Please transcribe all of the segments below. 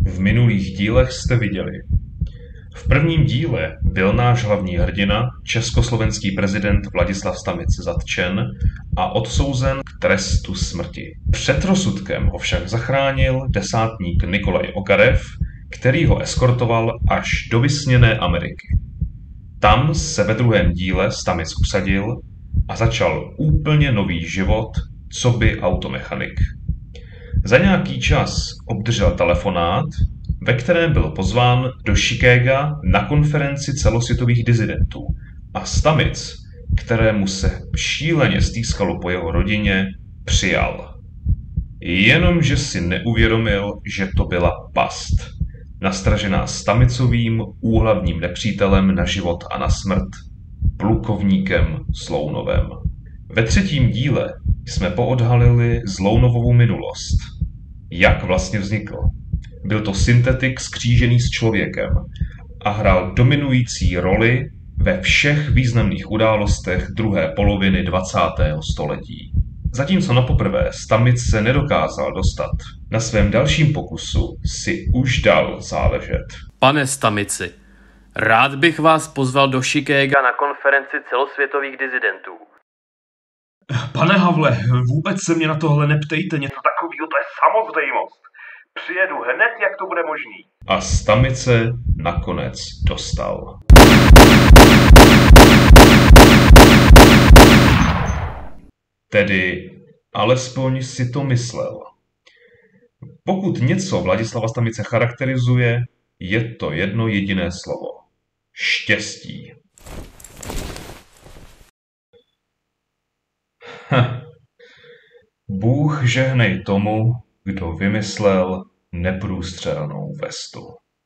v minulých dílech jste viděli. V prvním díle byl náš hlavní hrdina, československý prezident Vladislav Stamic, zatčen a odsouzen k trestu smrti. Před rozsudkem ho však zachránil desátník Nikolaj Okarev, který ho eskortoval až do vysněné Ameriky. Tam se ve druhém díle Stamic usadil a začal úplně nový život coby automechanik. Za nějaký čas obdržel telefonát, ve kterém byl pozván do Chicaga na konferenci celosvětových disidentů a Stamic, kterému se šíleně stýskalo po jeho rodině, přijal. Jenomže si neuvědomil, že to byla past, nastražená Stamicovým úhlavním nepřítelem na život a na smrt, plukovníkem Slounovem. Ve třetím díle jsme poodhalili Zlounovovu minulost. Jak vlastně vznikl? Byl to syntetik skřížený s člověkem a hrál dominující roli ve všech významných událostech druhé poloviny 20. století. Zatímco napoprvé Stamic se nedokázal dostat, na svém dalším pokusu si už dal záležet. Pane Stamici, rád bych vás pozval do Chicaga na konferenci celosvětových disidentů. Pane Havle, vůbec se mě na tohle neptejte, něco takového, to je samozřejmost. Přijedu hned, jak to bude možný. A Stamice nakonec dostal. Tedy alespoň si to myslel. Pokud něco Vladislava Stamice charakterizuje, je to jedno jediné slovo. Štěstí. Bůh žehnej tomu, kdo vymyslel neprůstřelnou vestu.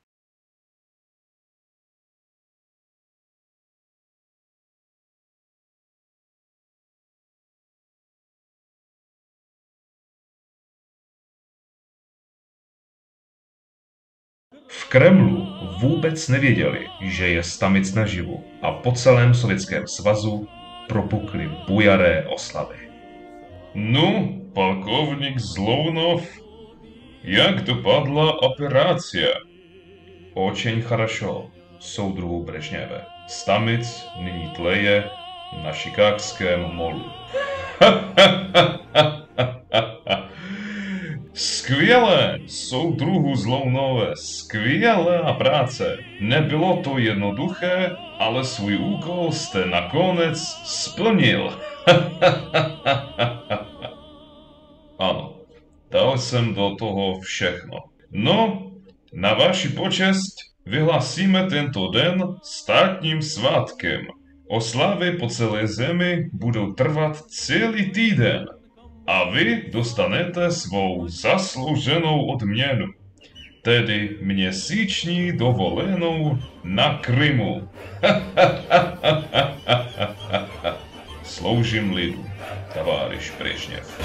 V Kremlu vůbec nevěděli, že je Stamic naživu a po celém Sovětském svazu propukly bujaré oslavy. Ну, полковник Злоунов, jak dopadla operace? Очень хорошо, soudruhu Brežněve. Stamic nyní tleje na chicagském molu. Skvělé, soudruhu Zlounové, skvělá práce. Nebylo to jednoduché, ale svůj úkol jste nakonec splnil. Ano, dal jsem do toho všechno. No, na vaši počest vyhlásíme tento den státním svátkem. Oslavy po celé zemi budou trvat celý týden. A vy dostanete svou zaslouženou odměnu, tedy měsíční dovolenou na Krymu. Sloužím lidu, továriš Brežněv.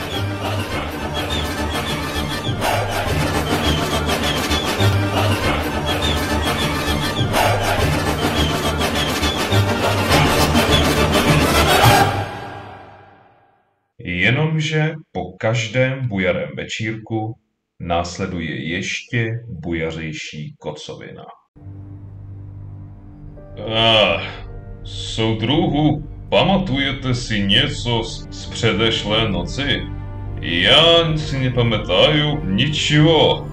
Jenomže po každém bujarém večírku následuje ještě bujařejší kocovina. Soudruhu, pamatujete si něco z předešlé noci? Já si nepamatuju ničeho.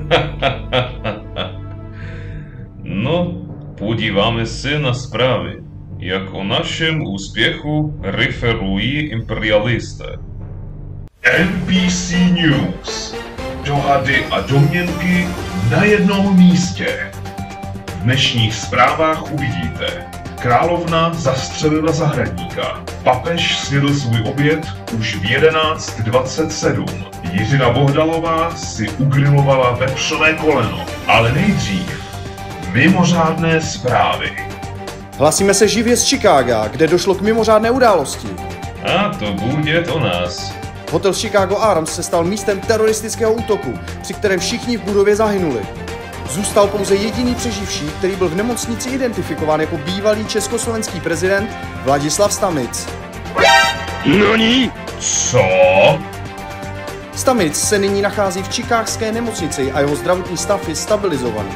No, podíváme se na zprávy. Jak o našem úspěchu referují imperialisté. NBC News. Dohady a domněnky na jednom místě. V dnešních zprávách uvidíte. Královna zastřelila zahradníka. Papež snědl svůj oběd už v 11:27. Jiřina Bohdalová si ugrilovala vepřové koleno. Ale nejdřív mimořádné zprávy. Hlasíme se živě z Chicaga, kde došlo k mimořádné události. A to bude o nás. Hotel Chicago Arms se stal místem teroristického útoku, při kterém všichni v budově zahynuli. Zůstal pouze jediný přeživší, který byl v nemocnici identifikován jako bývalý československý prezident Vladislav Stamic. Nani? Co? Stamic se nyní nachází v chicagské nemocnici a jeho zdravotní stav je stabilizovaný.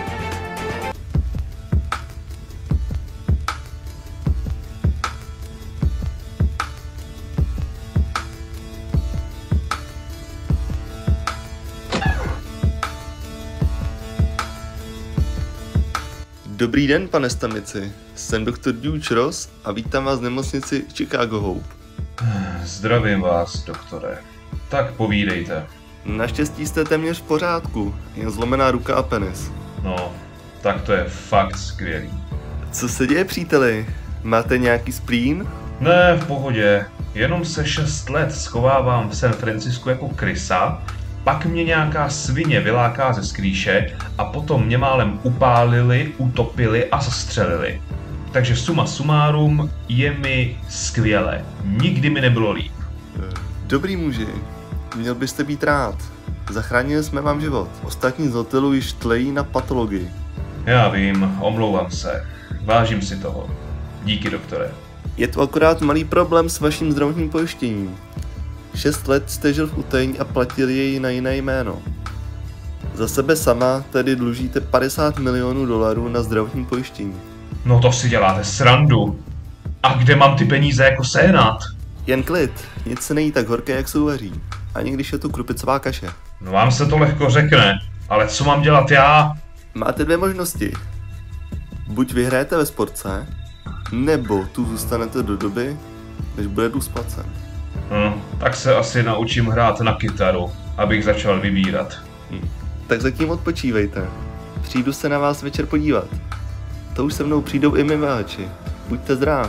Dobrý den, pane Stamici. Jsem doktor Duke Ross a vítám vás v nemocnici Chicago Hope. Zdravím vás, doktore. Tak povídejte. Naštěstí jste téměř v pořádku, jen zlomená ruka a penis. No, tak to je fakt skvělý. Co se děje, příteli? Máte nějaký splín? Ne, v pohodě. Jenom se 6 let schovávám v San Francisku jako krysa, pak mě nějaká svině vyláká ze skrýše a potom mě málem upálili, utopili a zastřelili. Takže suma sumárum je mi skvěle. Nikdy mi nebylo líp. Dobrý muži, měl byste být rád. Zachránili jsme vám život. Ostatní z hotelu již tlejí na patologii. Já vím, omlouvám se. Vážím si toho. Díky, doktore. Je to akorát malý problém s vaším zdravotním pojištěním. 6 let jste žil v utajení a platili jej na jiné jméno. Za sebe sama tedy dlužíte $50 milionů na zdravotní pojištění. No to si děláte srandu. A kde mám ty peníze jako sénat? Jen klid, nic se nejí tak horké, jak se uvaří. Ani když je tu krupicová kaše. No vám se to lehko řekne, ale co mám dělat já? Máte 2 možnosti. Buď vyhrajete ve sportce, nebo tu zůstanete do doby, než bude dluh splacen. Tak se asi naučím hrát na kytaru, abych začal vybírat. Tak zatím odpočívejte. Přijdu se na vás večer podívat. To už se mnou přijdou i myváči. Buďte zdrav.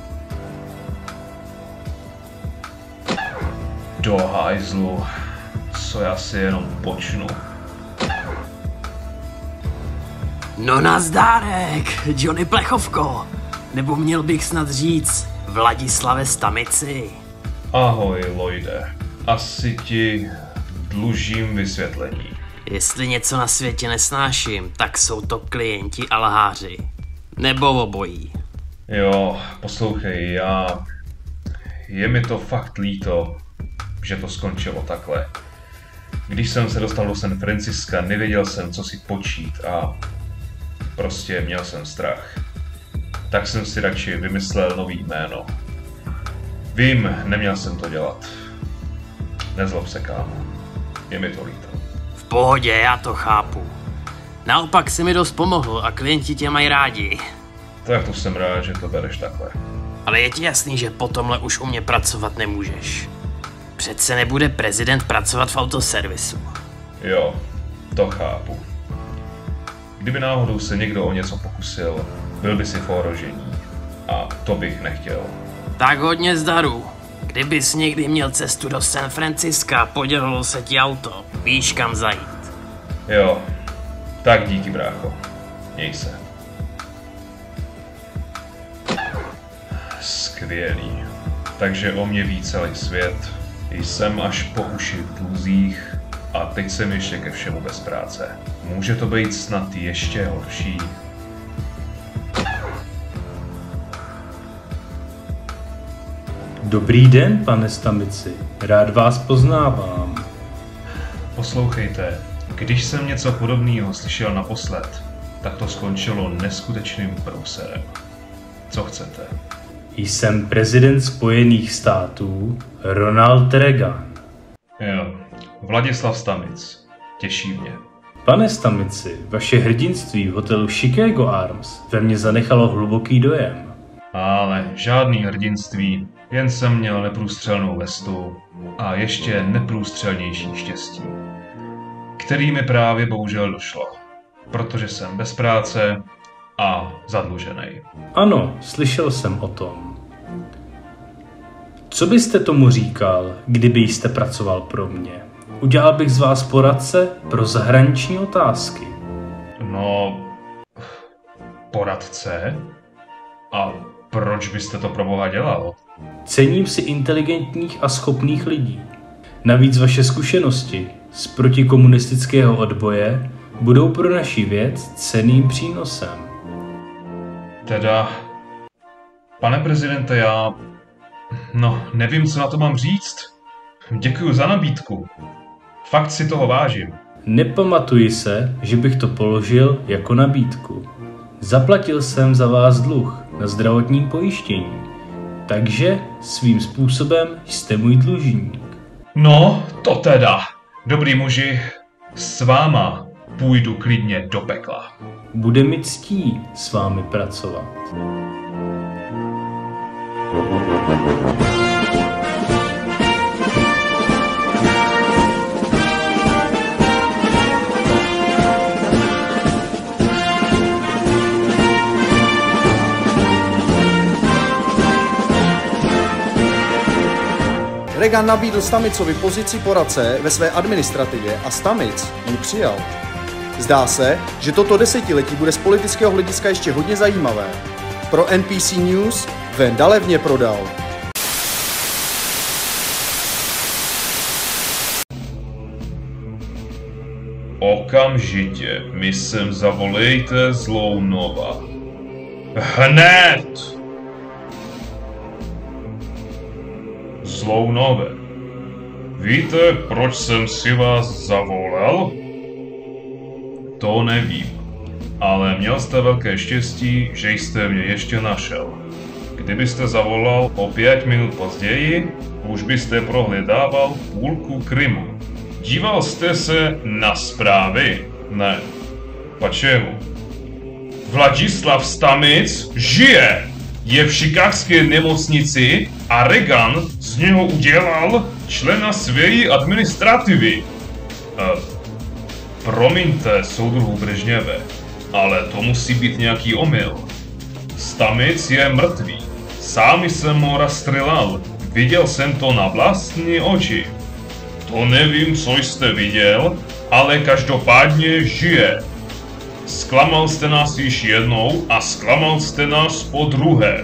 Do hajzlu, co já si jenom počnu. No nazdárek, Johnny Plechovko. Nebo měl bych snad říct Vladislave Stamici. Ahoj, Lloyde. Asi ti dlužím vysvětlení. Jestli něco na světě nesnáším, tak jsou to klienti a lháři. Nebo obojí. Jo, poslouchej, je mi to fakt líto, že to skončilo takhle. Když jsem se dostal do San Francisca, nevěděl jsem, co si počít a prostě měl jsem strach. Tak jsem si radši vymyslel nový jméno. Vím, neměl jsem to dělat. Nezlob se, kámo. Je mi to líto. V pohodě, já to chápu. Naopak si mi dost pomohl a klienti tě mají rádi. Tak to jsem rád, že to bereš takhle. Ale je ti jasný, že po tomhle už u mě pracovat nemůžeš. Přece nebude prezident pracovat v autoservisu. Jo, to chápu. Kdyby náhodou se někdo o něco pokusil, byl by si v ohrožení. A to bych nechtěl. Tak hodně zdaru. Kdybys někdy měl cestu do San Francisca, podělalo se ti auto. Víš, kam zajít. Jo, tak díky, brácho. Měj se. Skvělý. Takže o mě ví celý svět. Jsem až po uši v dluzích a teď jsem ještě ke všemu bez práce. Může to být snad ještě horší. Dobrý den, pane Stamici. Rád vás poznávám. Poslouchejte, když jsem něco podobného slyšel naposled, tak to skončilo neskutečným průserem. Co chcete? Jsem prezident Spojených států Ronald Reagan. Jo, Vladislav Stamic. Těší mě. Pane Stamici, vaše hrdinství v hotelu Chicago Arms ve mně zanechalo hluboký dojem. Ale žádný hrdinství, jen jsem měl neprůstřelnou vestu a ještě neprůstřelnější štěstí, který mi právě bohužel došlo, protože jsem bez práce a zadlužený. Ano, slyšel jsem o tom. Co byste tomu říkal, kdyby jste pracoval pro mě? Udělal bych z vás poradce pro zahraniční otázky. No, poradce? A proč byste to pro boha dělal? Cením si inteligentních a schopných lidí. Navíc vaše zkušenosti z protikomunistického odboje budou pro naši věc cenným přínosem. Teda, pane prezidente, nevím, co na to mám říct. Děkuju za nabídku, Fakt si toho vážím. Nepamatuji se, že bych to položil jako nabídku. Zaplatil jsem za vás dluh na zdravotním pojištění, takže svým způsobem jste můj dlužník. No, to teda. Dobrý muži, s váma půjdu klidně do pekla. Bude mi ctí s vámi pracovat. Reagan nabídl Stamicovi pozici poradce ve své administrativě a Stamic ji přijal. Zdá se, že toto desetiletí bude z politického hlediska ještě hodně zajímavé. Pro NPC News Venda levně prodal. Okamžitě mi sem zavolejte Zlounova. Hned! Zlounové, víte, proč jsem si vás zavolal? To nevím, ale měl jste velké štěstí, že jste mě ještě našel. Kdybyste zavolal o 5 minut později, už byste prohledával půlku Krymu. Díval jste se na zprávy? Ne. Почему? Vladislav Stamic žije! Je v chicagské nemocnici a Reagan z něho udělal člena své administrativy. Promiňte, soudruhu Brežněve, ale to musí být nějaký omyl. Stamic je mrtvý. Sám jsem ho rozstřelal. Viděl jsem to na vlastní oči. To nevím, co jste viděl, ale každopádně žije. Zklamal jste nás již jednou a zklamal jste nás po druhé.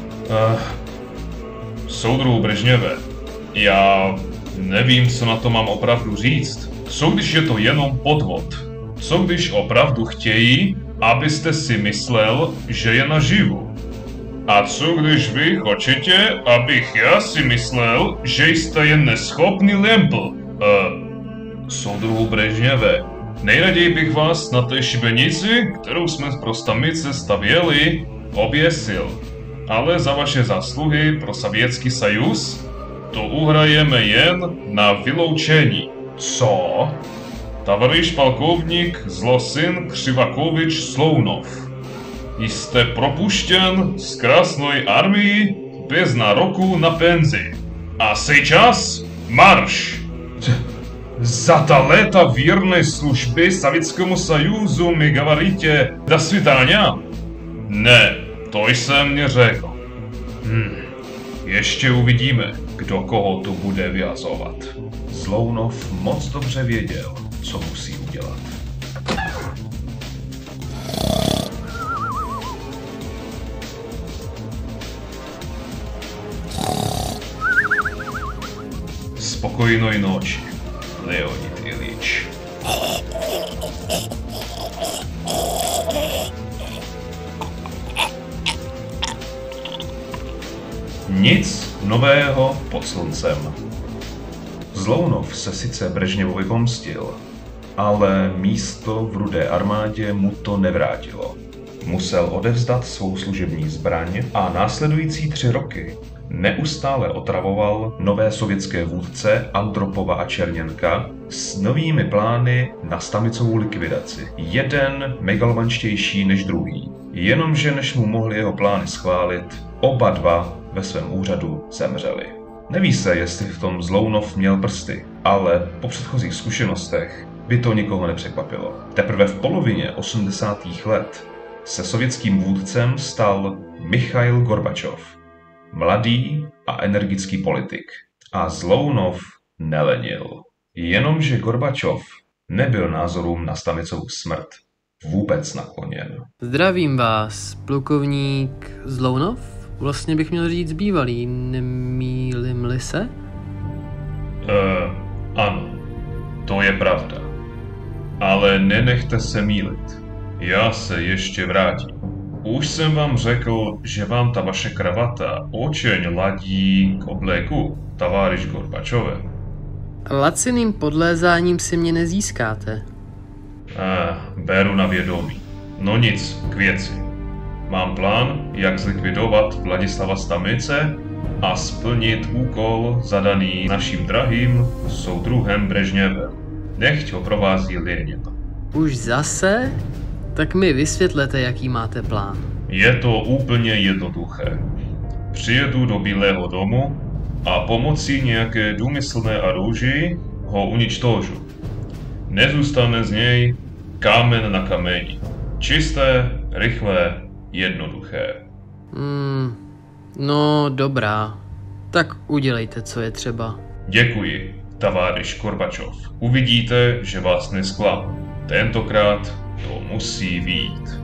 Soudruhu Brežněve, já nevím, co na to mám opravdu říct. Co když je to jenom podvod? Co když opravdu chtějí, abyste si myslel, že je naživu? A co když vy chcete, abych já si myslel, že jste jen neschopný lempl? Soudruhu Brežněve, nejraději bych vás na té šibenici, kterou jsme pro Stamice stavěli, oběsil. Ale za vaše zásluhy pro Sovětský sajuz to uhrajeme jen na vyloučení. Co? Tavariš palkovník Zlosin Křivakovič Slounov. Jste propuštěn z Krásné armii bez nároku na penzi. A сейчас marš! За ta léta věrné služby Sovětskému sajuzu mi говорите do svidania? Ne, to jsem neřekl. Ještě uvidíme, kdo koho tu bude vyhazovat. Zlounov moc dobře věděl, co musí udělat. Spokojnej noči, Leonid Ilič. Nic nového pod sluncem. Zlounov se sice Brežněvovi pomstil, ale místo v Rudé armádě mu to nevrátilo. Musel odevzdat svou služební zbraň a následující 3 roky neustále otravoval nové sovětské vůdce Andropova a Černěnka s novými plány na Stamicovou likvidaci. Jeden megalomanštější než druhý. Jenomže než mu mohli jeho plány schválit, oba dva ve svém úřadu zemřeli. Neví se, jestli v tom Zlounov měl prsty, ale po předchozích zkušenostech by to nikoho nepřekvapilo. Teprve v polovině 80. let se sovětským vůdcem stal Michail Gorbačov. Mladý a energický politik. A Zlounov nelenil. Jenomže Gorbačov nebyl názorům na Stamicovu smrt vůbec nakloněn. Zdravím vás, plukovník Zlounov? Vlastně bych měl říct bývalý, nemýlim-li se? Ano, to je pravda. Ale nenechte se mýlit. Já se ještě vrátím. Už jsem vám řekl, že vám ta vaše kravata očeň ladí k obléku, taváriš Gorbačove. Laciným podlézáním si mě nezískáte. Beru na vědomí. No nic, k věci. Mám plán, jak zlikvidovat Vladislava Stamice a splnit úkol zadaný naším drahým soudruhem Brežněvem. Nechť ho provází Lenin. Už zase? Tak mi vysvětlete, jaký máte plán. Je to úplně jednoduché. Přijedu do Bílého domu a pomocí nějaké důmyslné oruží ho uničtožu. Nezůstane z něj kámen na kameni. Čisté, rychlé, jednoduché. No dobrá. Tak udělejte, co je třeba. Děkuji, továryš Gorbačov. Uvidíte, že vás nesklamu. Tentokrát to musí vyjít.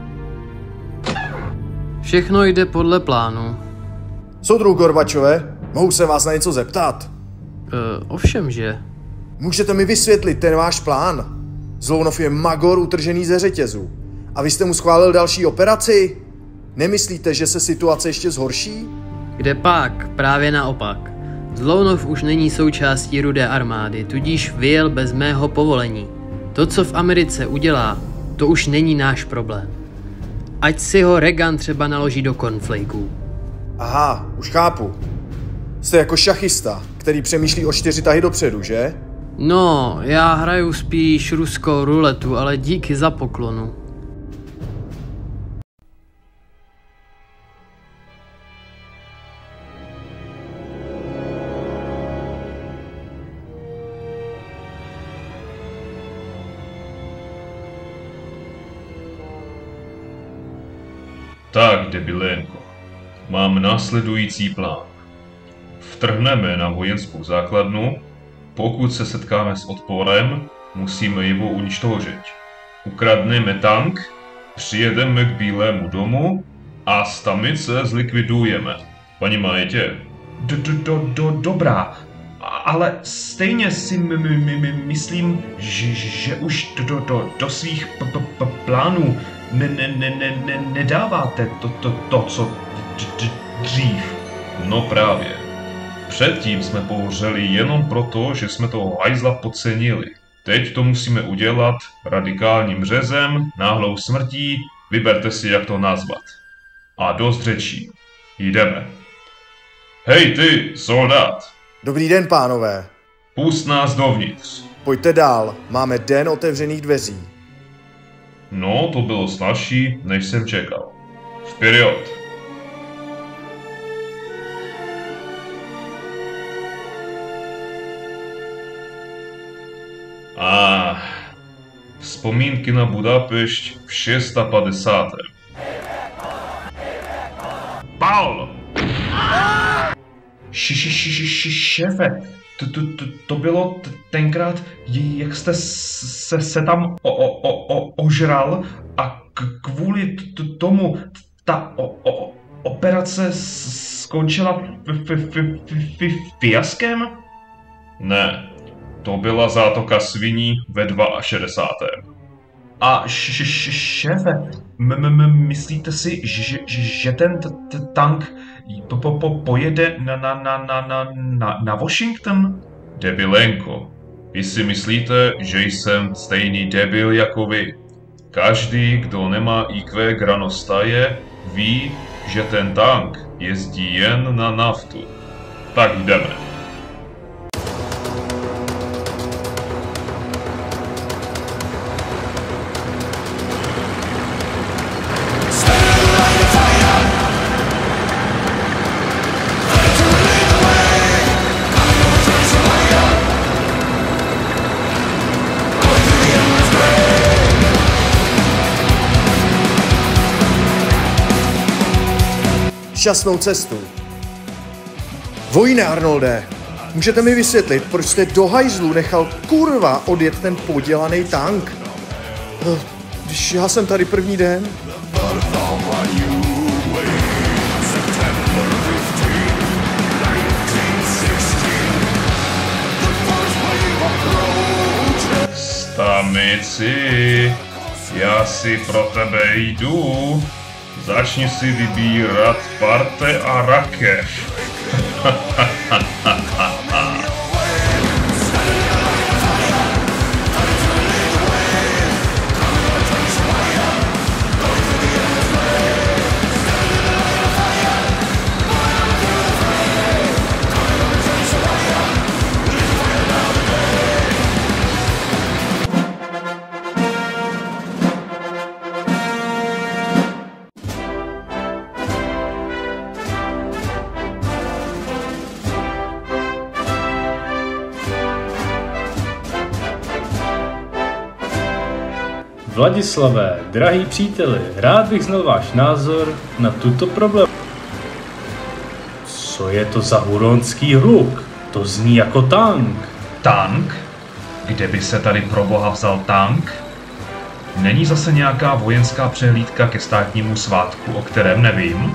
Všechno jde podle plánu. Soudruh Gorbačove, mohu se vás na něco zeptat? Ovšemže. Můžete mi vysvětlit ten váš plán? Zlounov je magor utržený ze řetězu. A vy jste mu schválil další operaci? Nemyslíte, že se situace ještě zhorší? Kde pak? Právě naopak. Zlounov už není součástí Rudé armády, tudíž vyjel bez mého povolení. To, co v Americe udělá, to už není náš problém. Ať si ho Reagan třeba naloží do cornflakeů. Aha, už chápu. Jste jako šachista, který přemýšlí o 4 tahy dopředu, že? No, já hraju spíš ruskou ruletu, ale díky za poklonu. Tak, debilénko, mám následující plán. Vtrhneme na vojenskou základnu, pokud se setkáme s odporem, musíme jeho uničtožit. Ukradneme tank, přijedeme k Bílému domu a Stamice zlikvidujeme. Ponímáte? Dobrá, ale stejně si myslím, že už do svých plánů nedáváte to, co dřív. No právě. Předtím jsme pohřeli jenom proto, že jsme toho hajzla podcenili. Teď to musíme udělat radikálním řezem, náhlou smrtí, vyberte si, jak to nazvat. A dost řečí. Jdeme. Hej ty, soldát! Dobrý den, pánové. Pust nás dovnitř. Pojďte dál, máme den otevřených dveří. No, to bylo snazší, než jsem čekal. Vpěř! Vzpomínky na Budapešť v 650. Paul! Šéfe, to bylo tenkrát, jak jste se tam ožral a kvůli tomu ta operace skončila fiaskem? Ne, to byla zátoka sviní ve 62. A šéfe, myslíte si, že ten tank pojede na Washington? Debilenko, vy si myslíte, že jsem stejný debil jako vy. Každý, kdo nemá IQ granostaje, ví, že ten tank jezdí jen na naftu. Tak jdeme. Šťastnou cestu. Vojne, Arnolde, můžete mi vysvětlit, proč jste do hajzlu nechal kurva odjet ten podělaný tank? Když já jsem tady první den. Stamici, já si pro tebe jdu. Začni si vybírat parte a rakev. Vladislave, drahý příteli, rád bych znal váš názor na tuto problém. Co je to za huronský hluk? To zní jako tank. Tank? Kde by se tady pro boha vzal tank? Není zase nějaká vojenská přehlídka ke státnímu svátku, o kterém nevím?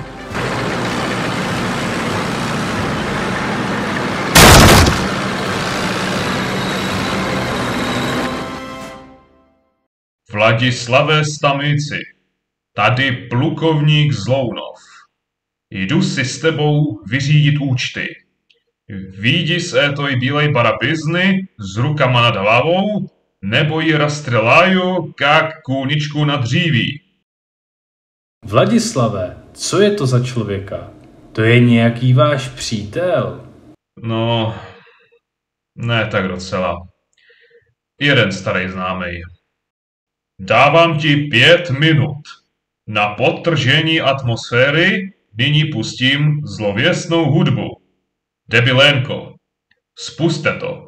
Vladislave Stamici, tady plukovník Zlounov. Jdu si s tebou vyřídit účty. Výjdi se toj bílej barabizny s rukama nad hlavou, nebo ji rastrelaju jak kůničku na dříví. Vladislave, co je to za člověka? To je nějaký váš přítel? No, ne tak docela. Jeden starý známej. Dávám ti 5 minut. Na podtržení atmosféry nyní pustím zlověstnou hudbu. Debilénko, spuste to.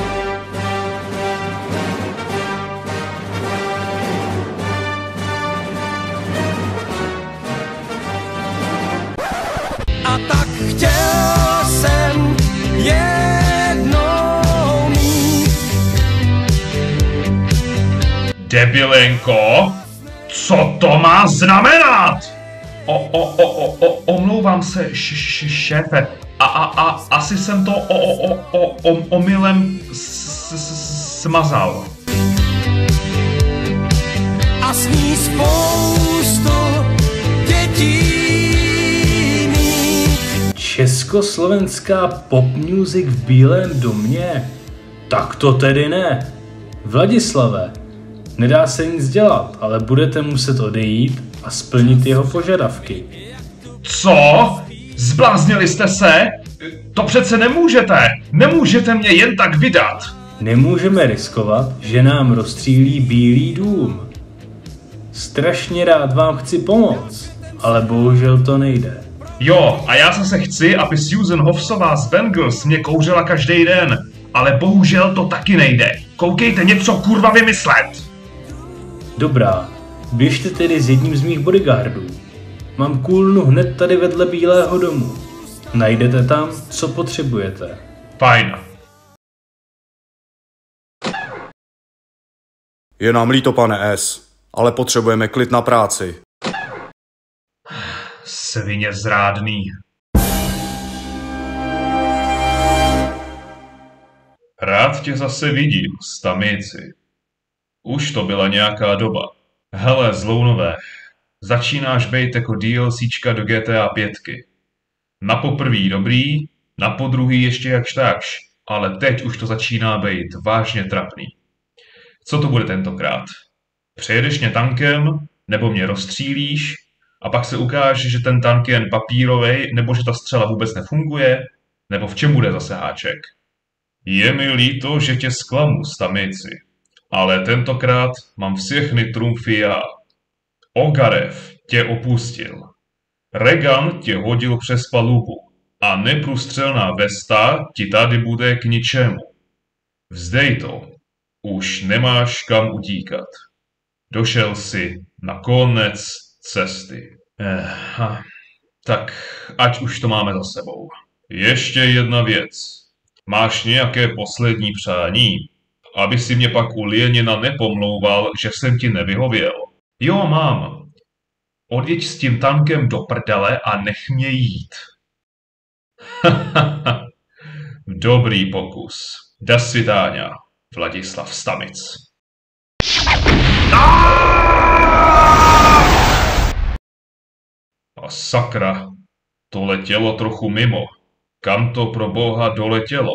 A tak chtěl jsem jednou mít. Debilenko, co to má znamenat? Omlouvám se, šéfe. Asi jsem to omylem smazal. A s ní spoustu dětí mít. Československá pop music v Bílém domě? Tak to tedy ne. Vladislave, nedá se nic dělat, ale budete muset odejít a splnit jeho požadavky. Co? Zbláznili jste se? To přece nemůžete! Nemůžete mě jen tak vydat! Nemůžeme riskovat, že nám rozstřílí Bílý dům. Strašně rád vám chci pomoct, ale bohužel to nejde. Jo, a já zase chci, aby Susan Hoffsová z Bengals mě kouřila každý den, ale bohužel to taky nejde. Koukejte něco kurva vymyslet! Dobrá, běžte tedy s jedním z mých bodyguardů. Mám kůlnu hned tady vedle Bílého domu. Najdete tam, co potřebujete. Fajn. Je nám líto, pane S., ale potřebujeme klid na práci. Svině zrádný. Rád tě zase vidím, Stamici. Už to byla nějaká doba. Hele, Zlounové, začínáš bejt jako DLCčka do GTA 5. Na poprvý dobrý, na podruhý ještě jakž takž, ale teď už to začíná být vážně trapný. Co to bude tentokrát? Přejedeš mě tankem, nebo mě rozstřílíš, a pak se ukáže, že ten tank je jen papírovej, nebo že ta střela vůbec nefunguje, nebo v čem bude zase háček? Je mi líto, že tě zklamu, Stamici, ale tentokrát mám všechny trumfy já. Ogarev tě opustil. Regan tě hodil přes palubu a neprůstřelná vesta ti tady bude k ničemu. Vzdej to, už nemáš kam utíkat. Došel jsi na konec cesty. Tak ať už to máme za sebou. Ještě jedna věc. Máš nějaké poslední přání? Aby si mě pak u Lénina nepomlouval, že jsem ti nevyhověl. Jo, mám. Odjeď s tím tankem do prdele a nech mě jít. Dobrý pokus. Do svidáňa, Vladislav Stamic. A sakra, to letělo trochu mimo. Kam to pro boha doletělo?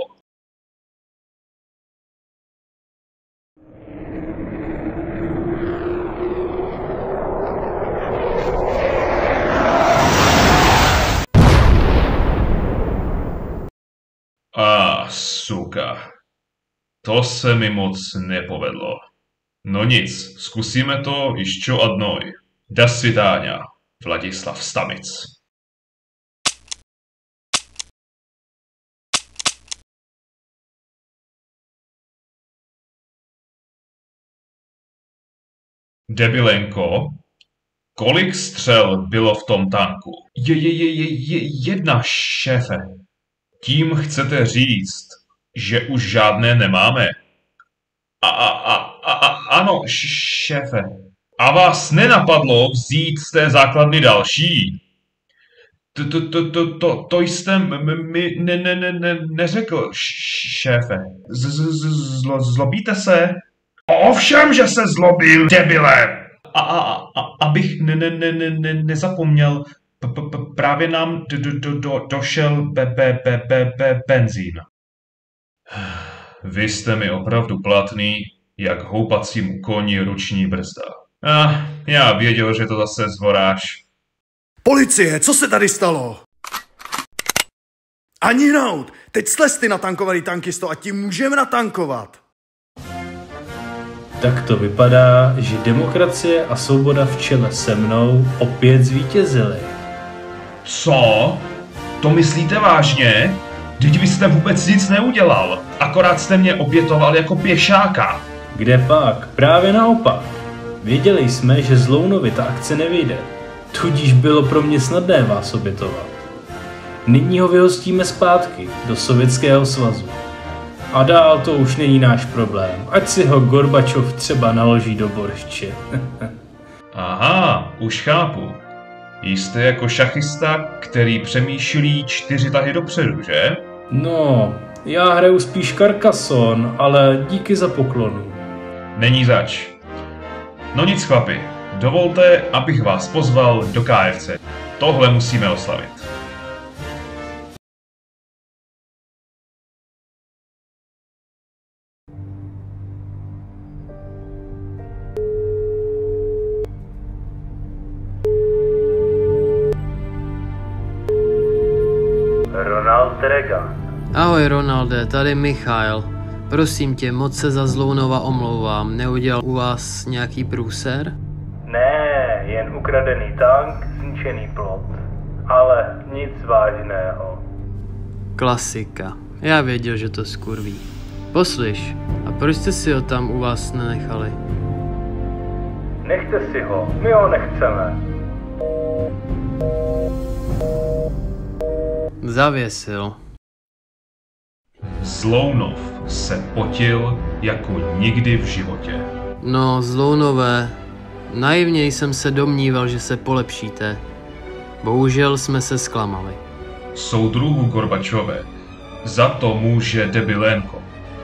Suka. To se mi moc nepovedlo. No nic, zkusíme to ještě jednou. Do svidáňa, Vladislav Stamic. Debilenko, kolik střel bylo v tom tanku? Jedna, šéfe. Tím chcete říct, že už žádné nemáme? Ano, šéfe. A vás nenapadlo vzít z té základny další? To jste mi neřekl, šéfe. Zlobíte se? Ovšem, že se zlobil, debile! Abych nezapomněl, právě nám došel benzín. Vy jste mi opravdu platný, jak houpacímu koni ruční brzda. Já věděl, že to zase zvoráš. Policie, co se tady stalo? Ani hnout, teď slezty natankovali tankisto a tím můžeme natankovat. Tak to vypadá, že demokracie a svoboda v čele se mnou opět zvítězily. Co? To myslíte vážně? Vždyť vy jste vůbec nic neudělal, akorát jste mě obětoval jako pěšáka. Kde pak? Právě naopak. Věděli jsme, že z Lounovy ta akce nevyjde, tudíž bylo pro mě snadné vás obětovat. Nyní ho vyhostíme zpátky do Sovětského svazu. A dál to už není náš problém, ať si ho Gorbačov třeba naloží do borště. Aha, už chápu. Jste jako šachista, který přemýšlí 4 tahy dopředu, že? No, já hraju spíš Carcassonne, ale díky za poklonu. Není zač. No nic, chlapi, dovolte, abych vás pozval do KFC. Tohle musíme oslavit. Ronald Reagan. Ahoj Ronalde, tady Michail. Prosím tě, moc se za Zlounova omlouvám. Neudělal u vás nějaký průser? Ne, jen ukradený tank, zničený plot. Ale nic vážného. Klasika. Já věděl, že to skurví. Poslyš, a proč jste si ho tam u vás nenechali? Nechte si ho, my ho nechceme. Zavěsil. Zlounov se potil jako nikdy v životě. No, Zlounové, naivně jsem se domníval, že se polepšíte. Bohužel jsme se zklamali. Soudruhu Gorbačove, za to může Debilenko.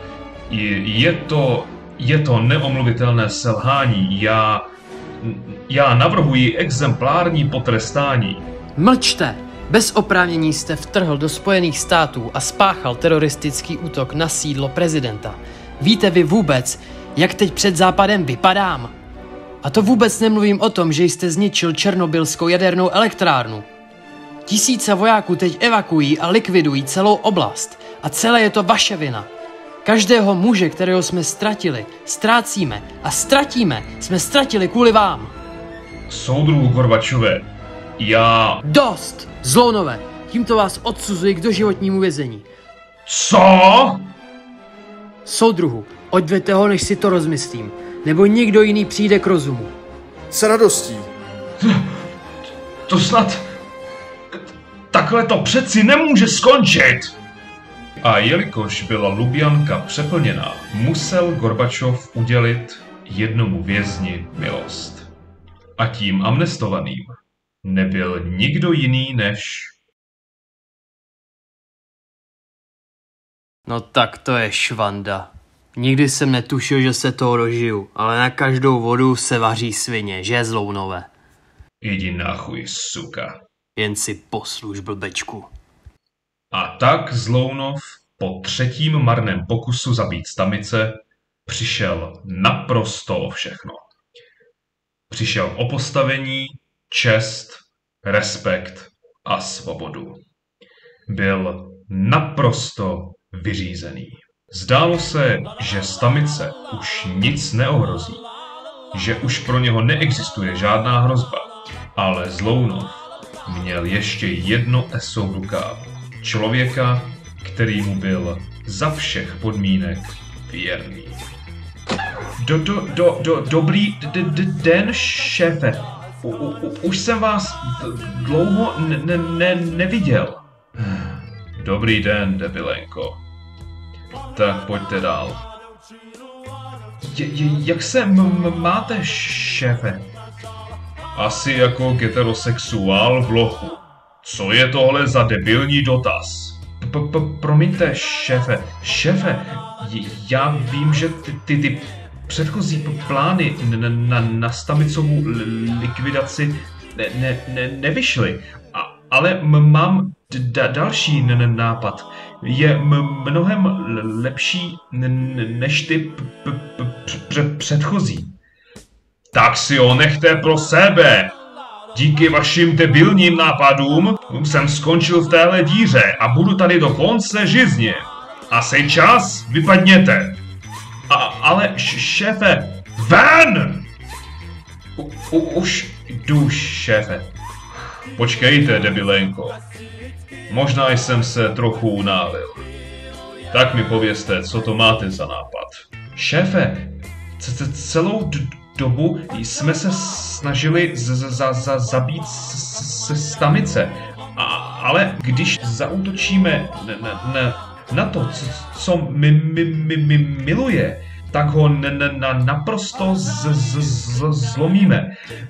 Je to neomluvitelné selhání. Já navrhuji exemplární potrestání. Mlčte! Bez oprávnění jste vtrhl do Spojených států a spáchal teroristický útok na sídlo prezidenta. Víte vy vůbec, jak teď před Západem vypadám? A to vůbec nemluvím o tom, že jste zničil černobylskou jadernou elektrárnu. Tisíce vojáků teď evakuují a likvidují celou oblast. A celé je to vaše vina. Každého muže, kterého jsme ztratili, ztrácíme a ztratíme, jsme ztratili kvůli vám. Soudruhu Gorbačove, já... Dost! Zlounové, tímto vás odsuzuji k doživotnímu vězení. Co? Soudruhu, odveďte ho, než si to rozmyslím, nebo někdo jiný přijde k rozumu. S radostí. To snad... Takhle to přeci nemůže skončit! A jelikož byla Lubjanka přeplněná, musel Gorbačov udělit jednomu vězni milost. A tím amnestovaným nebyl nikdo jiný než... No tak to je švanda. Nikdy jsem netušil, že se toho dožiju, ale na každou vodu se vaří svině, že Zlounové? Jdi na chuj, suka. Jen si posluž, blbečku. A tak Zlounov po 3. marném pokusu zabít Stamice přišel naprosto o všechno. Přišel o postavení, čest, respekt a svobodu. Byl naprosto vyřízený. Zdálo se, že Stamice už nic neohrozí, že už pro něho neexistuje žádná hrozba, ale Zlounov měl ještě jedno eso v rukávu. Člověka, který mu byl za všech podmínek věrný. Dobrý den, šéfe. Už jsem vás dlouho neviděl. Dobrý den, debilenko. Tak pojďte dál. Jak se máte, šéfe? Asi jako heterosexuál v lochu. Co je tohle za debilní dotaz? Promiňte, šéfe. Šéfe, já vím, že ty předchozí plány na Stamicovu likvidaci nevyšly. Ale mám další nápad. Je mnohem lepší než ty předchozí. Tak si ho nechte pro sebe. Díky vašim debilním nápadům jsem skončil v téhle díře a budu tady do konce žizně. Asi čas, vypadněte. Ale šéfe, ven! Už jdu, šéfe. Počkejte, debilenko. Možná jsem se trochu unálil. Tak mi povězte, co to máte za nápad. Šéfe, celou dobu jsme se snažili zabít Stamice. Ale když zaútočíme na to, co miluje, tak ho naprosto zlomíme.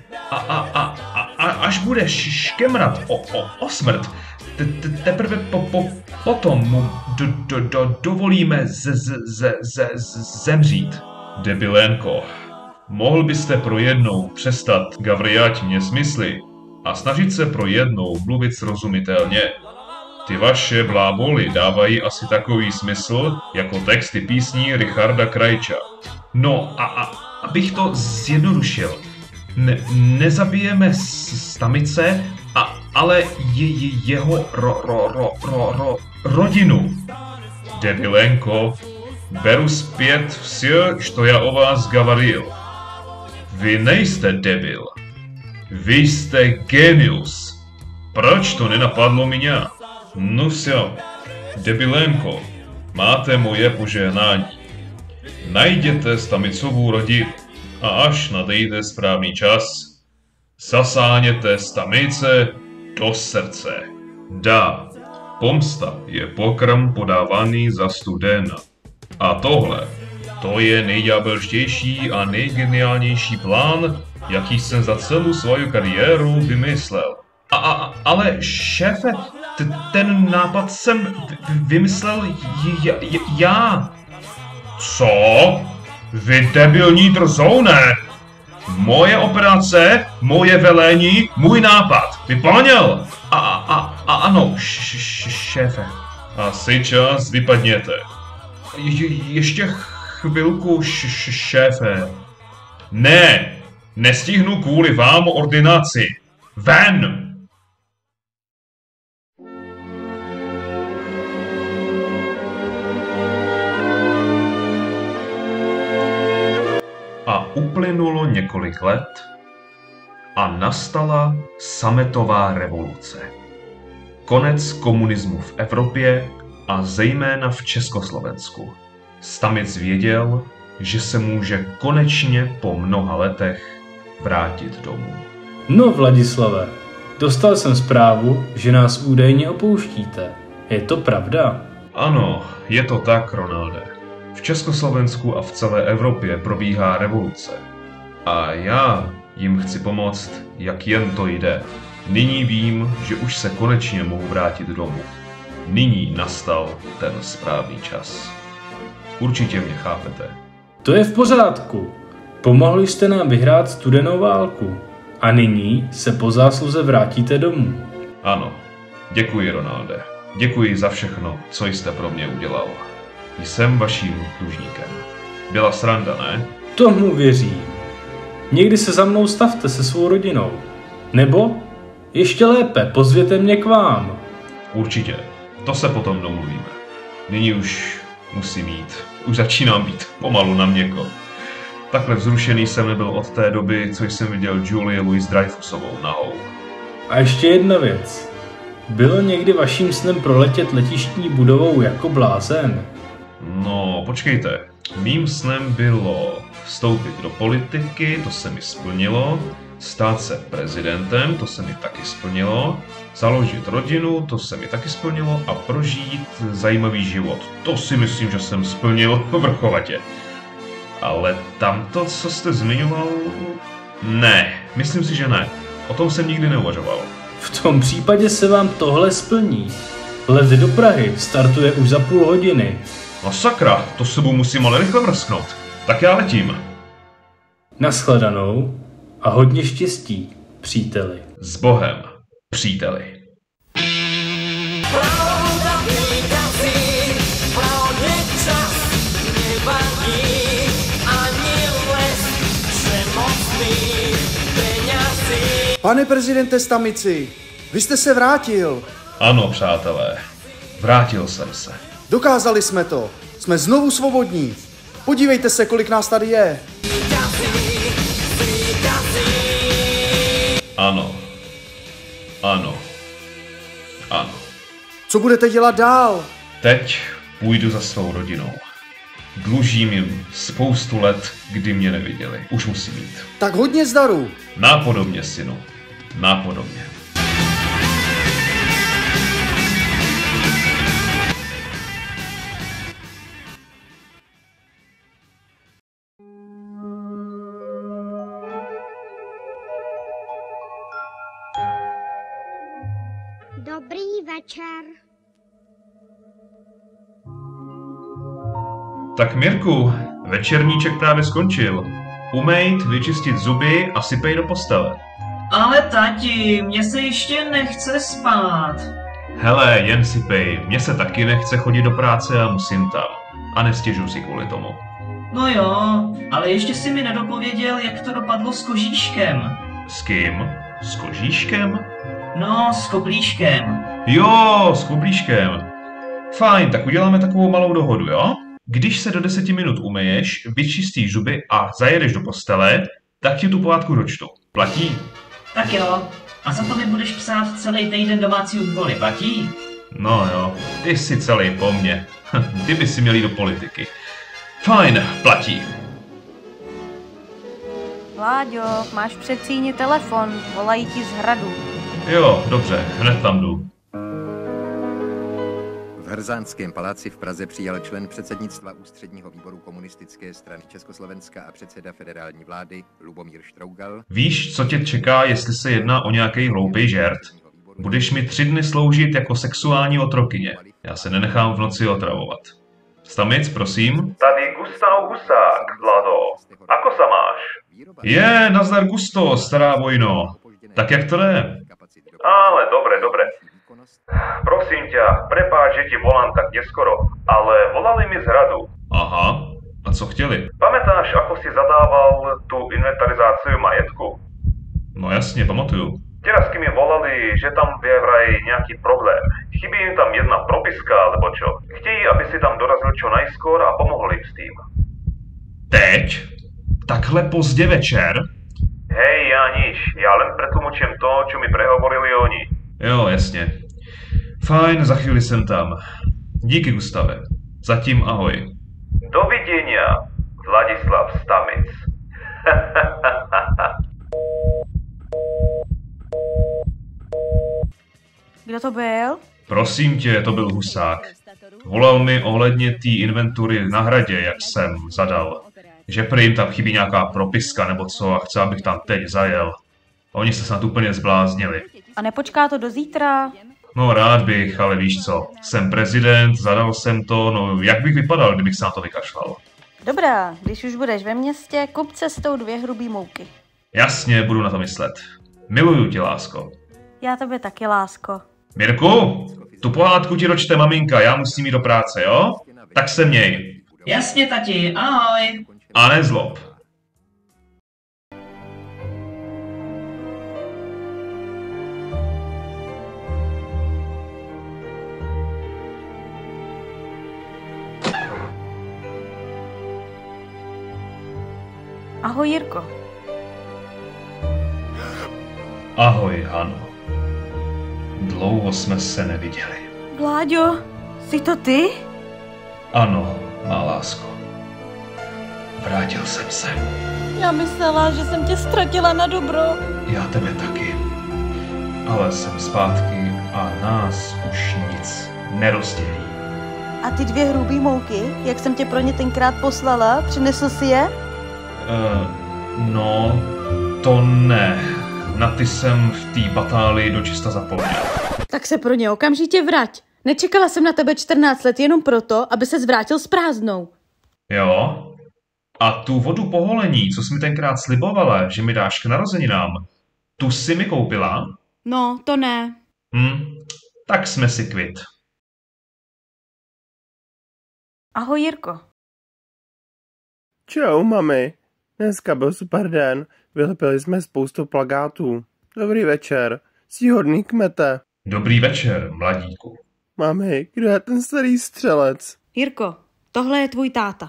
Až bude škemrat o smrt, teprve potom mu dovolíme zemřít. Debilenko, mohl byste pro jednou přestat gavriát mě smysly a snažit se pro jednou mluvit srozumitelně? Ty vaše bláboly dávají asi takový smysl jako texty písní Richarda Krajča. No a abych to zjednodušil. Nezabijeme Stamice, ale jeho rodinu. Debilenko, beru zpět vše, co já o vás gavaril. Vy nejste debil. Vy jste genius. Proč to nenapadlo mě? No vše, debilenko, máte moje požehnání. Najděte Stamicovu rodinu a až nadejde správný čas, zasáhněte Stamice do srdce. Dá, pomsta je pokrm podávaný za studena. A tohle, to je nejďábelštější a nejgeniálnější plán, jaký jsem za celou svou kariéru vymyslel. Ale šéfe, ten nápad jsem vymyslel já. Co? Vy debilní drzoune! Moje operace, moje velení, můj nápad. Vyplnil? Ano, šéfe. Asi čas, vypadněte. Ještě chvilku, šéfe. Ne, nestihnu kvůli vám ordinaci. Ven! A uplynulo několik let a nastala sametová revoluce. Konec komunismu v Evropě a zejména v Československu. Stamic věděl, že se může konečně po mnoha letech vrátit domů. No, Vladislave, dostal jsem zprávu, že nás údajně opouštíte. Je to pravda? Ano, je to tak, Ronalde. V Československu a v celé Evropě probíhá revoluce. A já jim chci pomoct, jak jen to jde. Nyní vím, že už se konečně mohu vrátit domů. Nyní nastal ten správný čas. Určitě mě chápete. To je v pořádku. Pomohli jste nám vyhrát studenou válku. A nyní se po zásluze vrátíte domů. Ano, děkuji, Ronalde. Děkuji za všechno, co jste pro mě udělal. Jsem vaším dlužníkem. Byla sranda, ne? Tomu věřím. Někdy se za mnou stavte se svou rodinou. Nebo, ještě lépe, pozvěte mě k vám. Určitě. To se potom domluvíme. Nyní už musím jít. Už začínám být pomalu na měko. Takhle vzrušený jsem nebyl od té doby, co jsem viděl Julie Louis-Dreyfusovou nahou. A ještě jedna věc. Bylo někdy vaším snem proletět letištní budovou jako blázen? No, počkejte. Mým snem bylo Vstoupit do politiky, to se mi splnilo. Stát se prezidentem, to se mi taky splnilo. Založit rodinu, to se mi taky splnilo. A prožít zajímavý život, to si myslím, že jsem splnil vrchovatě. Ale tamto, co jste zmiňoval... Ne, myslím si, že ne. O tom jsem nikdy neuvažoval. V tom případě se vám tohle splní. Let do Prahy startuje už za půl hodiny. No sakra, to sebou musím ale rychle mrsknout. Tak já letím. Nashledanou a hodně štěstí, příteli. S Bohem, příteli. Pane prezidente Stamici, vy jste se vrátil. Ano, přátelé, vrátil jsem se. Dokázali jsme to. Jsme znovu svobodní. Podívejte se, kolik nás tady je. Ano. Ano. Ano. Co budete dělat dál? Teď půjdu za svou rodinou. Dlužím jim spoustu let, kdy mě neviděli. Už musím jít. Tak hodně zdaru. Nápodobně, synu. Nápodobně. Dobrý večer. Tak Mirku, večerníček právě skončil. Umejt, vyčistit zuby a sypej do postele. Ale tati, mně se ještě nechce spát. Hele, jen sypej, mně se taky nechce chodit do práce a musím tam. A nestěžuji si kvůli tomu. No jo, ale ještě si mi nedopověděl, jak to dopadlo s Kožíškem. S kým? S Kožíškem? No, s Koblíškem. Jo, s Koblíškem. Fajn, tak uděláme takovou malou dohodu, jo? Když se do 10 minut umyješ, vyčistíš zuby a zajedeš do postele, tak ti tu pohádku dočtu. Platí? Tak jo, a za to mi budeš psát celý týden domácí úkoly, platí? No jo, ty jsi celý po mně. Ty by si měl jít do politiky. Fajn, platí. Vláďo, máš v předsíni telefon, volají ti z hradu. Jo, dobře, hned tam jdu. V Hrzánském paláci v Praze přijal člen předsednictva Ústředního výboru komunistické strany Československa a předseda federální vlády Lubomír Štrougal. Víš, co tě čeká, jestli se jedná o nějaký hloupý žert? Budeš mi 3 dny sloužit jako sexuální otrokyně. Já se nenechám v noci otravovat. Stamic, prosím. Tady Gustav Husák, Vlado. Ako sa máš? Je, nazdar Gusto, stará vojno. Tak jak to jde? Ale dobre. Prosím ťa, prepáč, že ti volám tak neskoro, ale volali mi z hradu. Aha, a co chtěli? Pamätáš, ako si zadával tú inventarizáciu majetku? No jasně, pamatuju. Teraz mi volali, že tam je vraj nejaký problém. Chybí im tam jedna propiska, alebo čo. Chtějí, aby si tam dorazil čo najskôr a pomohol im s tým. Teď? Takhle pozdě večer? Hej, ja nič. Ja len pretlmočím to, čo mi prehovorili oni. Jo, jasně. Fajn, za chvíli jsem tam. Díky, Gustave. Zatím ahoj. Dovidenia, Vladislav Stamic. Kdo to byl? Prosím tě, to byl Husák. Volal mi ohledně té inventury na hradě, jak jsem zadal. Že prý jim tam chybí nějaká propiska nebo co a chce, abych tam teď zajel. Oni se snad úplně zbláznili. A nepočká to do zítra? No rád bych, ale víš co, jsem prezident, zadal jsem to, no jak bych vypadal, kdybych se na to vykašlal. Dobrá, když už budeš ve městě, kup cestou 2 hrubý mouky. Jasně, budu na to myslet. Miluju tě, lásko. Já tebe taky, lásko. Mirku, tu pohádku ti dočte maminka, já musím jít do práce, jo? Tak se měj. Jasně, tati, ahoj. A nezlob. Ahoj, Jirko. Ahoj, Hano. Dlouho jsme se neviděli. Vláďo, jsi to ty? Ano, má lásko. Vrátil jsem se. Já myslela, že jsem tě ztratila na dobro. Já tebe taky. Ale jsem zpátky a nás už nic nerozdělí. A ty 2 hrubý mouky, jak jsem tě pro ně tenkrát poslala, přinesl si je? No, to ne. Na ty jsem v té batálii dočista zapomněl. Tak se pro ně okamžitě vrať. Nečekala jsem na tebe 14 let jenom proto, aby se zvrátil s prázdnou. Jo? A tu vodu poholení, co jsi mi tenkrát slibovala, že mi dáš k narozeninám, tu jsi mi koupila? No, to ne. Tak jsme si kvit. Ahoj, Jirko. Čau, mami. Dneska byl super den. Vylepili jsme spoustu plakátů. Dobrý večer. Jsi hodný kmete. Dobrý večer, mladíku. Mami, kdo je ten starý střelec? Jirko, tohle je tvůj táta.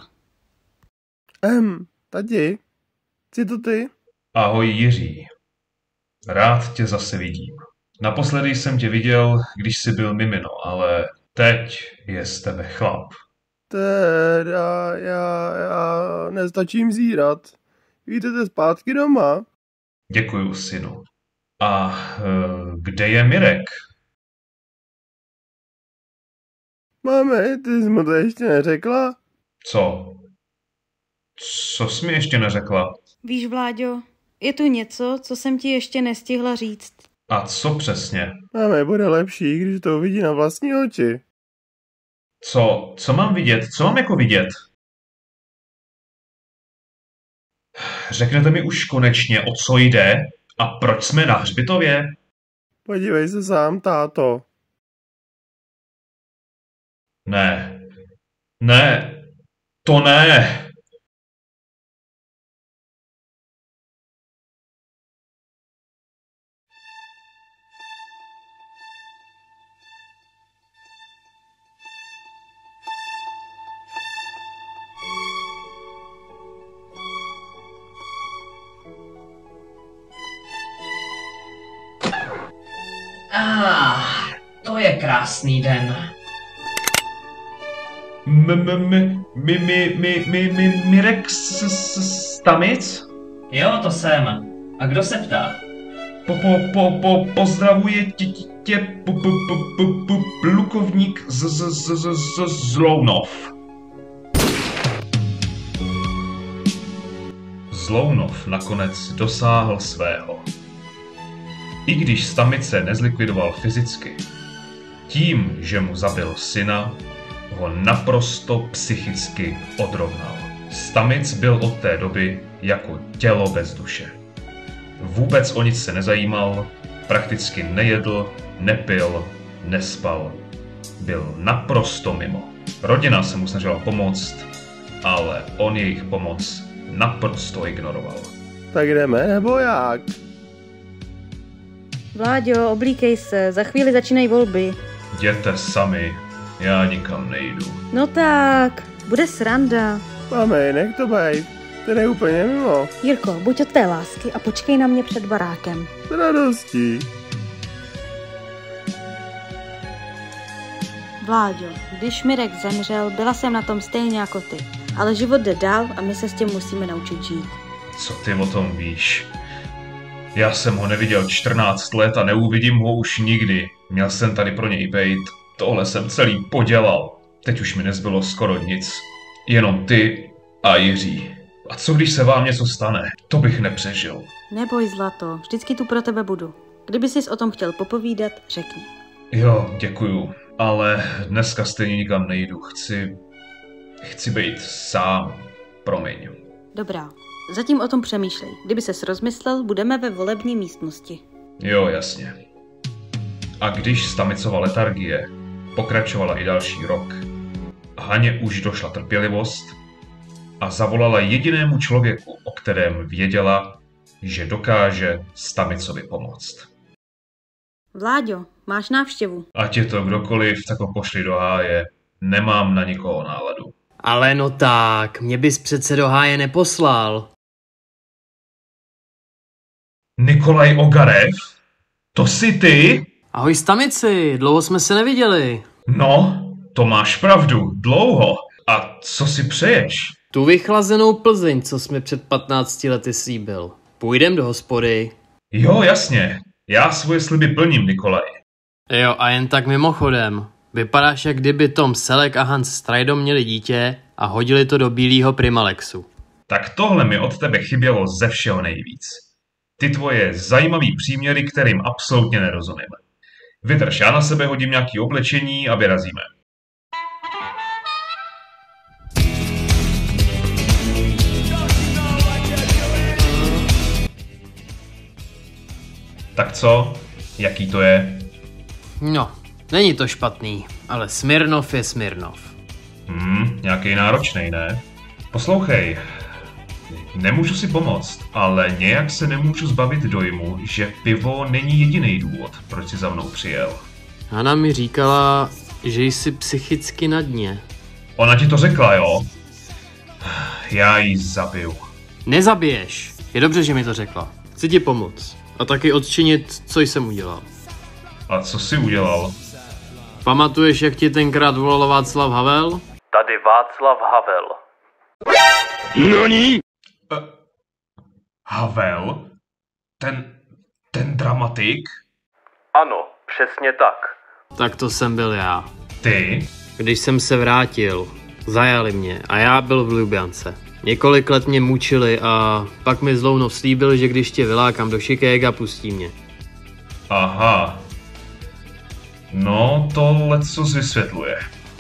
Tati, jsi to ty? Ahoj, Jiří. Rád tě zase vidím. Naposledy jsem tě viděl, když jsi byl mimino, ale teď je z tebe chlap. Teda, já nestačím zírat. Jdete zpátky doma? Děkuju, synu. A kde je Mirek? Mami, ty jsi mu to ještě neřekla? Co? Co jsi mi ještě neřekla? Víš, Vláďo, je tu něco, co jsem ti ještě nestihla říct. A co přesně? Mami, bude lepší, když to uvidí na vlastní oči. Co mám vidět? Co mám jako vidět? Řeknete mi už konečně, o co jde a proč jsme na hřbitově? Podívej se sám, táto. Ne, to ne. To je krásný den. Mirek Stamic? Jo, to jsem. A kdo se ptá? Pozdravuje tě plukovník Zlounov. Zlounov nakonec dosáhl svého. I když Stamice nezlikvidoval fyzicky, tím, že mu zabil syna, ho naprosto psychicky odrovnal. Stamic byl od té doby jako tělo bez duše. Vůbec o nic se nezajímal, prakticky nejedl, nepil, nespal. Byl naprosto mimo. Rodina se mu snažila pomoct, ale on jejich pomoc naprosto ignoroval. Tak jdeme, nebo jak? Vláďo, oblíkej se, za chvíli začínají volby. Jděte sami, já nikam nejdu. No tak, bude sranda. Mami, nech to bejt, to je úplně mimo. Jirko, buď od té lásky a počkej na mě před barákem. S radostí. Vláďo, když Mirek zemřel, byla jsem na tom stejně jako ty. Ale život jde dál a my se s tím musíme naučit žít. Co ty o tom víš? Já jsem ho neviděl 14 let a neuvidím ho už nikdy. Měl jsem tady pro něj bejt. Tohle jsem celý podělal. Teď už mi nezbylo skoro nic. Jenom ty a Jiří. A co když se vám něco stane? To bych nepřežil. Neboj, zlato, vždycky tu pro tebe budu. Kdyby sis o tom chtěl popovídat, řekni. Jo, děkuju. Ale dneska stejně nikam nejdu. Chci být sám. Promiň. Dobrá. Zatím o tom přemýšlej. Kdyby ses rozmyslel, budeme ve volební místnosti. Jo, jasně. A když Stamicova letargie pokračovala i další rok, Haně už došla trpělivost a zavolala jedinému člověku, o kterém věděla, že dokáže Stamicovi pomoct. Vláďo, máš návštěvu. Ať je to kdokoliv, tak ho pošli do háje. Nemám na nikoho náladu. Ale no tak, mě bys přece do háje neposlal. Nikolaj Ogarev? To jsi ty? Ahoj Stamici, dlouho jsme se neviděli. No, to máš pravdu, dlouho. A co si přeješ? Tu vychlazenou Plzeň, co jsme před 15 lety slíbil. Půjdem do hospody. Jo, jasně. Já svoje sliby plním, Nikolaj. Jo, a jen tak mimochodem. Vypadáš, jak kdyby Tom Selleck a Hans Strijdom měli dítě a hodili to do bílého Primalexu. Tak tohle mi od tebe chybělo ze všeho nejvíc. Ty tvoje zajímavý příměry, kterým absolutně nerozumím. Vydrž, já na sebe hodím nějaký oblečení a vyrazíme. Tak co? Jaký to je? No, není to špatný, ale Smirnov je Smirnov. Nějaký náročnej, ne? Poslouchej, nemůžu si pomoct, ale nějak se nemůžu zbavit dojmu, že pivo není jediný důvod, proč si za mnou přijel. Hana mi říkala, že jsi psychicky na dně. Ona ti to řekla, jo? Já ji zabiju. Nezabiješ. Je dobře, že mi to řekla. Chci ti pomoct. A taky odčinit, co jsem udělal. A co jsi udělal? Pamatuješ, jak ti tenkrát volal Václav Havel? Tady Václav Havel. Noni? Havel? Ten dramatik? Ano, přesně tak. Tak to jsem byl já. Ty? Když jsem se vrátil, zajali mě a já byl v Ljubljance. Několik let mě mučili a pak mi Zlounov slíbil, že když tě vylákám do Chicaga, pustí mě. Aha. No, to lecos vysvětluje.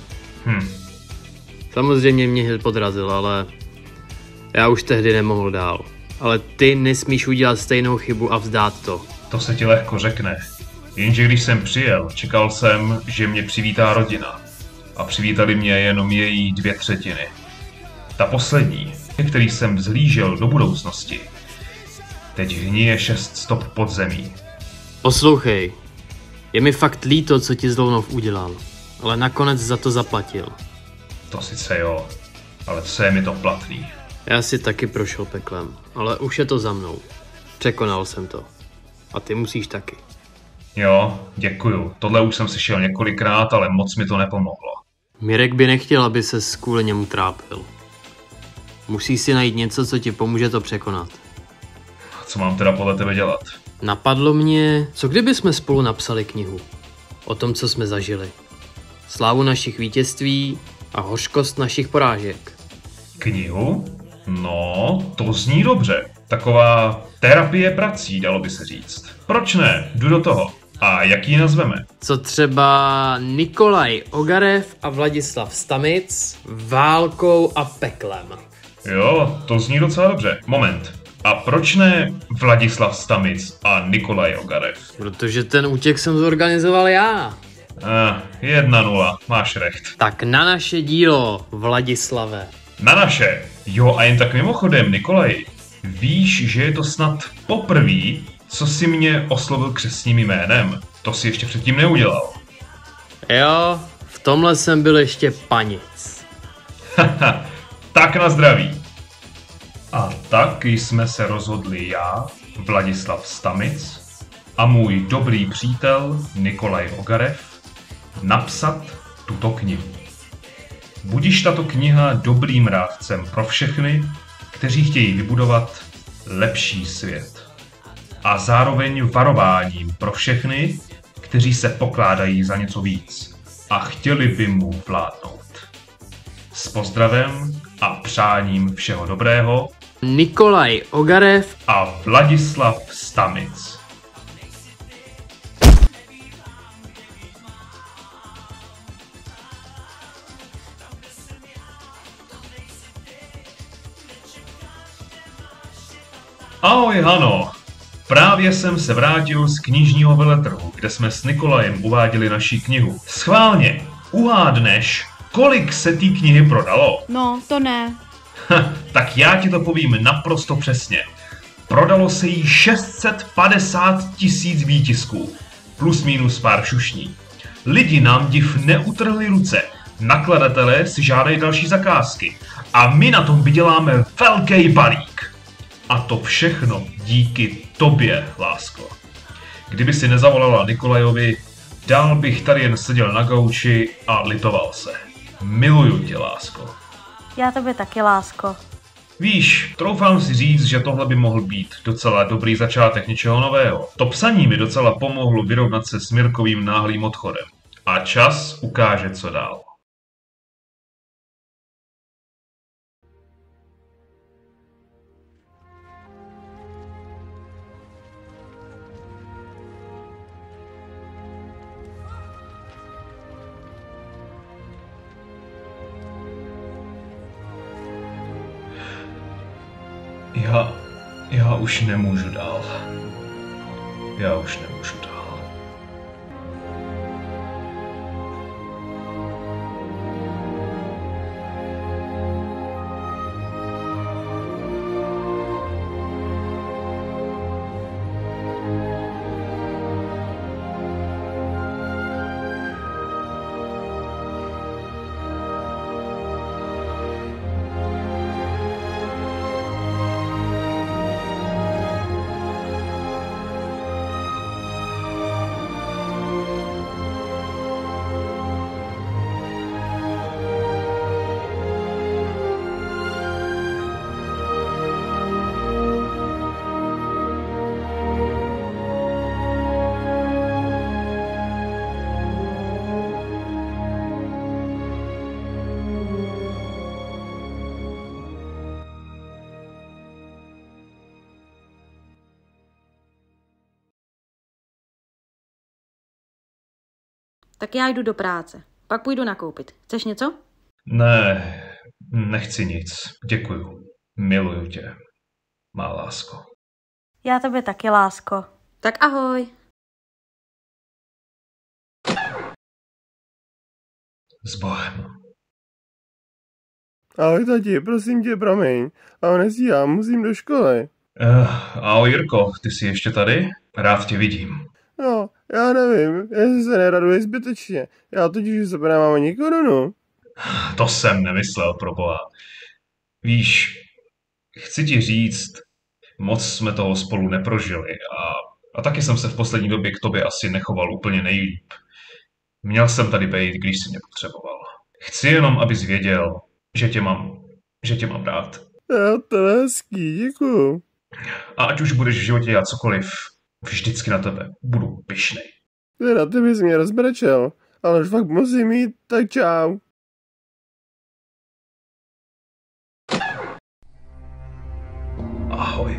Samozřejmě mě hned podrazil, ale já už tehdy nemohl dál. Ale ty nesmíš udělat stejnou chybu a vzdát to. To se ti lehko řekne. Jenže když jsem přijel, čekal jsem, že mě přivítá rodina. A přivítali mě jenom její 2/3. Ta poslední, který jsem vzhlížel do budoucnosti, teď hníje 6 stop pod zemí. Poslouchej, je mi fakt líto, co ti Zlounov udělal, ale nakonec za to zaplatil. To sice jo, ale co je mi to platný? Já si taky prošel peklem, ale už je to za mnou. Překonal jsem to. A ty musíš taky. Jo, děkuju. Tohle už jsem slyšel několikrát, ale moc mi to nepomohlo. Mirek by nechtěl, aby ses kvůli němu trápil. Musíš si najít něco, co ti pomůže to překonat. Co mám teda podle tebe dělat? Napadlo mě, co kdyby jsme spolu napsali knihu. O tom, co jsme zažili. Slávu našich vítězství a hořkost našich porážek. Knihu? No, to zní dobře. Taková terapie prací, dalo by se říct. Proč ne? Jdu do toho. A jak ji nazveme? Co třeba Nikolaj Ogarev a Vladislav Stamic válkou a peklem. Jo, to zní docela dobře. Moment. A proč ne Vladislav Stamic a Nikolaj Ogarev? Protože ten útěk jsem zorganizoval já. 1-0, máš recht. Tak na naše dílo, Vladislave. Na naše? Jo, a jen tak mimochodem, Nikolaji. Víš, že je to snad poprvé, co si mě oslovil křestním jménem? To si ještě předtím neudělal. Jo, v tomhle jsem byl ještě panic. Tak na zdraví. A tak jsme se rozhodli já, Vladislav Stamic, a můj dobrý přítel Nikolaj Ogarev napsat tuto knihu. Budiž tato kniha dobrým rádcem pro všechny, kteří chtějí vybudovat lepší svět. A zároveň varováním pro všechny, kteří se pokládají za něco víc a chtěli by mu vládnout. S pozdravem a přáním všeho dobrého Nikolaj Ogarev a Vladislav Stamic. Ahoj Hano, právě jsem se vrátil z knižního veletrhu, kde jsme s Nikolajem uváděli naši knihu. Schválně, uhádneš, kolik se té knihy prodalo? No, to ne. Tak já ti to povím naprosto přesně. Prodalo se jí 650 000 výtisků, plus minus pár šušní. Lidi nám div neutrhli ruce, nakladatelé si žádají další zakázky a my na tom vyděláme velký balík. A to všechno díky tobě, lásko. Kdyby si nezavolala Nikolajovi, dál bych tady jen seděl na gauči a litoval se. Miluju tě, lásko. Já tobě taky, lásko. Víš, troufám si říct, že tohle by mohl být docela dobrý začátek něčeho nového. To psaní mi docela pomohlo vyrovnat se s Mirkovým náhlým odchodem. A čas ukáže, co dál. Já už nemůžu dál. Já už nemůžu dál. Tak já jdu do práce. Pak půjdu nakoupit. Chceš něco? Ne, nechci nic. Děkuju. Miluju tě, má lásko. Já tobě taky, lásko. Tak ahoj. S Bohem. Ahoj tati, prosím tě, promiň. Ale nestíhám, musím do školy. Ahoj Jirko, ty jsi ještě tady? Rád tě vidím. No, já nevím, jestli se neraduješ zbytečně. Já totiž u sebe nemám ani korunu. To jsem nemyslel, proboha. Víš, chci ti říct, moc jsme toho spolu neprožili a taky jsem se v poslední době k tobě asi nechoval úplně nejlíp. Měl jsem tady být, když jsi mě potřeboval. Chci jenom, abys věděl, že tě mám rád. Jo, to je hezký, děkuju. A ať už budeš v životě dělat cokoliv, vždycky na tebe budu pyšnej. Teda ty bys mě rozbrečel, ale už fakt musím jít, tak čau. Ahoj.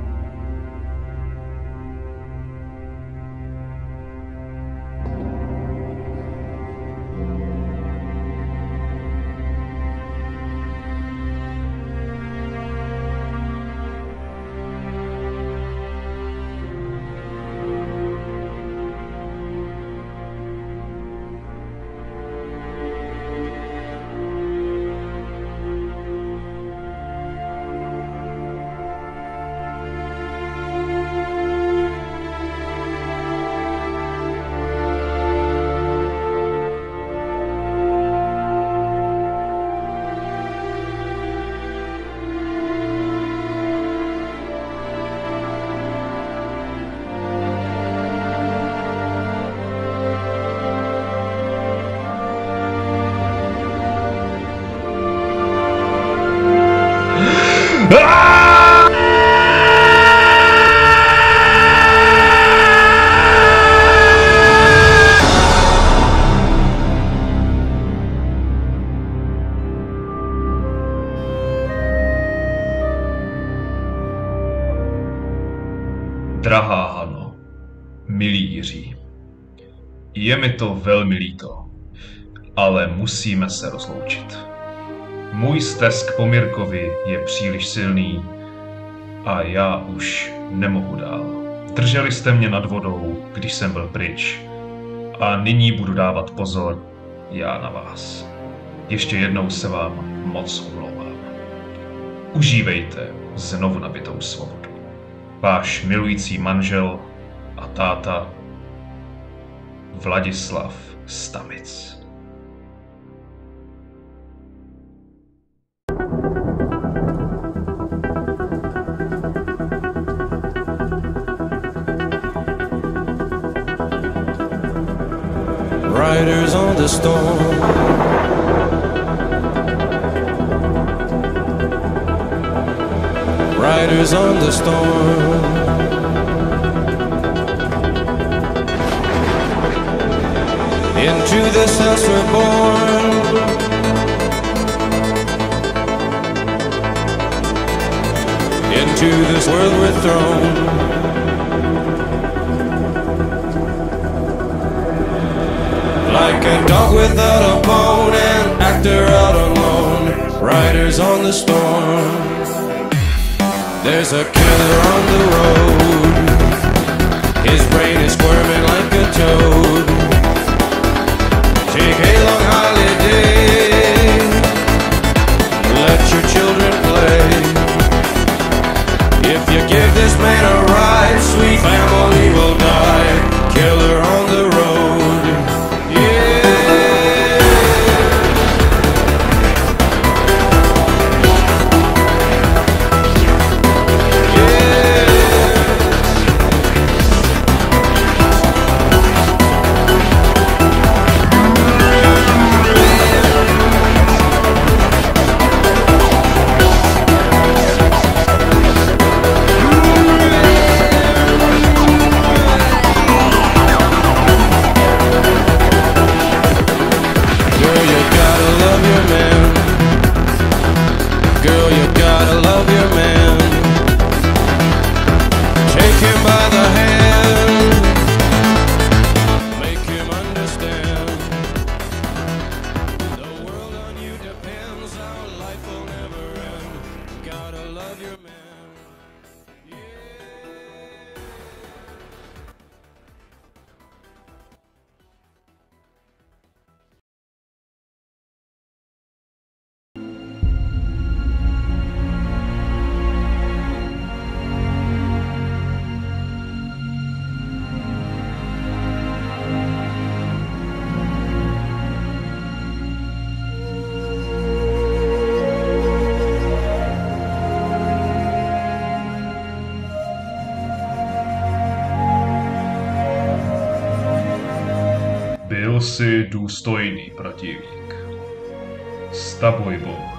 Drahá Hano, milý Jiří, je mi to velmi líto, ale musíme se rozloučit. Můj stesk po Mirkovi je příliš silný a já už nemohu dál. Drželi jste mě nad vodou, když jsem byl pryč a nyní budu dávat pozor já na vás. Ještě jednou se vám moc omlouvám. Užívejte znovu nabitou svobodu. Váš milující manžel a táta Vladislav Stamic. Riders on the storm, riders on the storm. Into this house we're born. Into this world we're thrown. Like a dog without a bone, an actor out alone, riders on the storm. There's a killer on the road. His brain is squirming like a toad. Take a long holiday. Let your children play. If you give this man a ride, sweet family will die. Killer on the road. Byl jsi důstojný protivník. S taboj Bůh.